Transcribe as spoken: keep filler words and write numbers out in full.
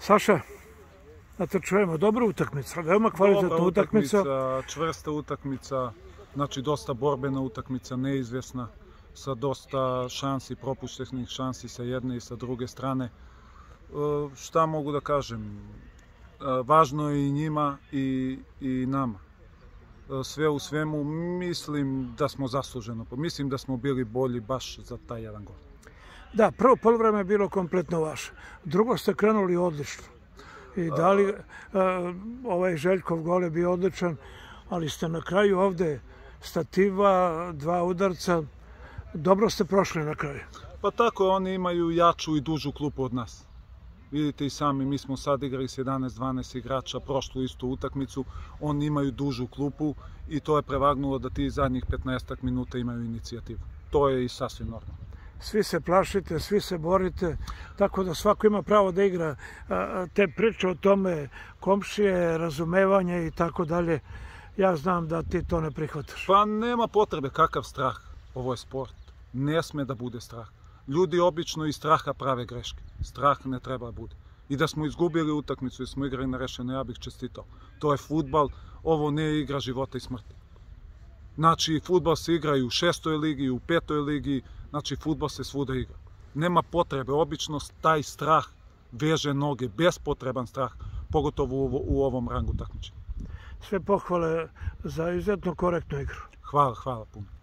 Saša, da te čujemo, dobra utakmica, veoma kvalitetna utakmica. Čvrsta utakmica, znači dosta borbena utakmica, neizvjesna, sa dosta šansi, propuštenih šansi sa jedne i sa druge strane. Šta mogu da kažem? Važno je i njima i, i nama. Sve u svemu mislim da smo zasluženo, mislim da smo bili bolji baš za taj jedan gol. Da, prvo poluvreme je bilo kompletno vaše. Drugo ste krenuli odlično. I da li ovaj Željkov gol je bio odličan, ali ste na kraju ovde stativa, dva udarca, dobro ste prošli na kraju. Pa tako, oni imaju jaču i dužu klupu od nas. Vidite i sami, mi smo sad igrali s jedanaest dvanaest igrača, prošlu istu utakmicu, oni imaju dužu klupu i to je prevagnulo da ti zadnjih petnaestak minuta imaju inicijativu. To je i sasvim normalno. Svi se plašite, svi se borite, tako da svako ima pravo da igra. Te priče o tome, komšije, razumevanje i tako dalje, ja znam da ti to ne prihvataš. Pa nema potrebe, kakav strah, ovo je sport, ne sme da bude strah. Ljudi obično iz straha prave greške. Strah ne treba bude. I da smo izgubili utakmicu i smo igrali nerešeno, ja bih čestitao. To je fudbal, ovo ne je igra života i smrti. Znači, fudbal se igra i u šestoj ligi, i u petoj ligi, znači, fudbal se svuda igra. Nema potrebe, obično taj strah veže noge, bespotreban strah, pogotovo u, u ovom rangu takmičenja. Sve pohvale za izuzetno korektnu igru. Hvala, hvala puno.